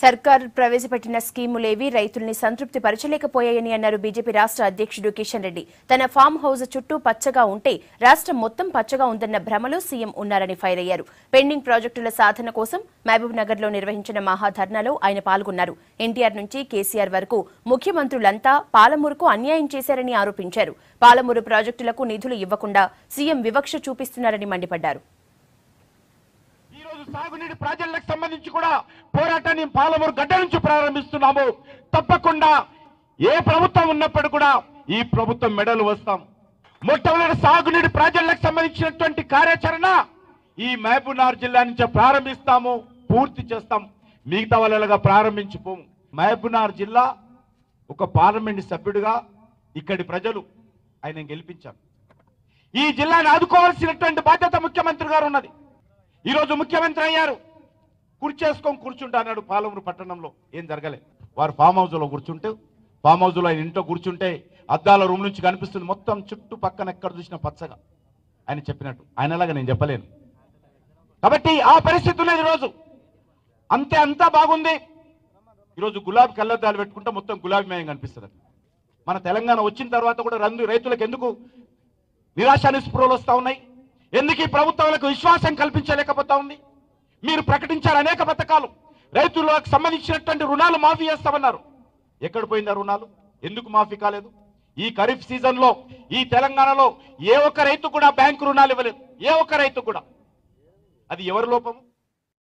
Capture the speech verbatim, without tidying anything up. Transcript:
సర్కార్ ప్రవేశపెట్టిన స్కీములేవి రైతుల్ని సంతృప్తి పరచలేకపోయాయని అన్నారు బీజేపీ రాష్ట్ర అధ్యక్షుడు కిషన్ రెడ్డి. తన ఫామ్ హౌస్ చుట్టూ పచ్చగా ఉంటే రాష్ట్రం మొత్తం పచ్చగా ఉందన్న భ్రమలో సీఎం ఉన్నారని ఫైర్ అయ్యారు. పెండింగ్ ప్రాజెక్టుల సాధన కోసం మహబూబ్ నగర్ లో నిర్వహించిన మహాధర్నాలో ఆయన పాల్గొన్నారు. ఎన్టీఆర్ నుంచి కేసీఆర్ వరకు ముఖ్యమంత్రులంతా పాలమూరుకు అన్యాయం చేశారని ఆరోపించారు. పాలమూరు ప్రాజెక్టులకు నిధులు ఇవ్వకుండా సీఎం వివక్ష చూపిస్తున్నారని మండిపడ్డారు. సాగునీటి ప్రాజెక్టులకు సంబంధించి కూడా పోరాటాన్ని పాలమూరు గడ్డ నుంచి ప్రారంభిస్తున్నాము. తప్పకుండా ఏ ప్రభుత్వం ఉన్నప్పుడు కూడా ఈ ప్రభుత్వం మెడలు వస్తాం. మొట్టమొదటి సాగునీటి ప్రాజెక్టులకు సంబంధించినటువంటి కార్యాచరణ ఈ మహబూబ్నగర్ జిల్లా నుంచి ప్రారంభిస్తాము, పూర్తి చేస్తాం. మిగతా వాళ్ళగా ప్రారంభించిపోము. మహబూబ్నగర్ జిల్లా ఒక పార్లమెంట్ సభ్యుడిగా ఇక్కడి ప్రజలు ఆయన గెలిపించారు. ఈ జిల్లాను ఆదుకోవాల్సినటువంటి బాధ్యత ముఖ్యమంత్రి గారు ఉన్నది. ఈ రోజు ముఖ్యమంత్రి అయ్యారు, కూర్చేసుకొని కూర్చుంటా అన్నాడు. పాలమూరు పట్టణంలో ఏం జరగలే. వారు ఫామ్ హౌస్ లో కూర్చుంటే, ఫామ్ హౌస్ లో ఆయన ఇంట్లో కూర్చుంటే అద్దాల రూమ్ నుంచి కనిపిస్తుంది మొత్తం చుట్టూ పక్కన ఎక్కడ చూసినా పచ్చగా. ఆయన చెప్పినట్టు ఆయనలాగా నేను చెప్పలేను. కాబట్టి ఆ పరిస్థితి ఉన్నది. ఈరోజు అంతే అంతా బాగుంది. ఈరోజు గులాబీ కళ్ళద్దాలు పెట్టుకుంటే మొత్తం గులాబీ మయం కనిపిస్తుంది. మన తెలంగాణ వచ్చిన తర్వాత కూడా రంగు రైతులకు ఎందుకు నిరాశ నిస్పృహలు వస్తూ ఉన్నాయి? ఎందుకు ఈ ప్రభుత్వాలకు విశ్వాసం కల్పించలేకపోతా ఉంది? మీరు ప్రకటించారు అనేక పథకాలు, రైతులకు సంబంధించినటువంటి రుణాలు మాఫీ చేస్తామన్నారు. ఎక్కడ పోయిందా రుణాలు? ఎందుకు మాఫీ కాలేదు? ఈ ఖరీఫ్ సీజన్ లో ఈ తెలంగాణలో ఏ ఒక్క రైతు కూడా బ్యాంకు రుణాలు ఇవ్వలేదు. ఏ ఒక్క రైతు కూడా. అది ఎవరి లోపము?